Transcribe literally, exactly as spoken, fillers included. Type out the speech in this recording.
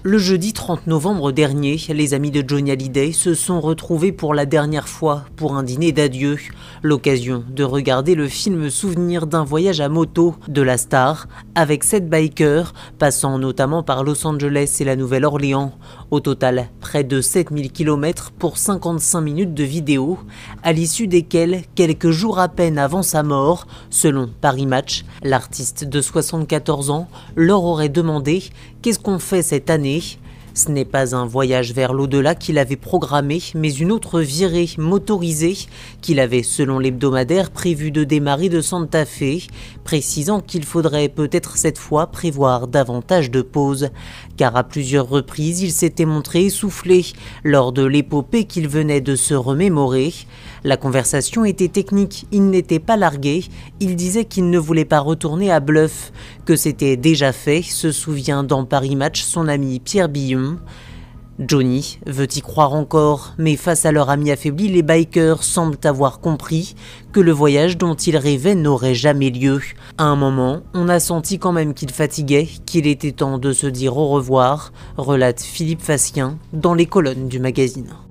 Le jeudi trente novembre dernier, les amis de Johnny Hallyday se sont retrouvés pour la dernière fois pour un dîner d'adieu. L'occasion de regarder le film souvenir d'un voyage à moto de la star avec sept bikers, passant notamment par Los Angeles et la Nouvelle-Orléans. Au total, près de sept mille kilomètres pour cinquante-cinq minutes de vidéo, à l'issue desquelles, quelques jours à peine avant sa mort, selon Paris Match, l'artiste de soixante-quatorze ans leur aurait demandé « Qu'est-ce qu'on fait cette année ?» Ce n'est pas un voyage vers l'au-delà qu'il avait programmé, mais une autre virée motorisée qu'il avait, selon l'hebdomadaire, prévu de démarrer de Santa Fe, précisant qu'il faudrait peut-être cette fois prévoir davantage de pauses, car à plusieurs reprises il s'était montré essoufflé lors de l'épopée qu'il venait de se remémorer. La conversation était technique, il n'était pas largué, il disait qu'il ne voulait pas retourner à Bluff, que c'était déjà fait, se souvient dans Paris Match son ami Pierre Billon. Johnny veut y croire encore, mais face à leur ami affaibli, les bikers semblent avoir compris que le voyage dont ils rêvaient n'aurait jamais lieu. À un moment, on a senti quand même qu'il fatiguait, qu'il était temps de se dire au revoir, relate Philippe Fassien dans les colonnes du magazine.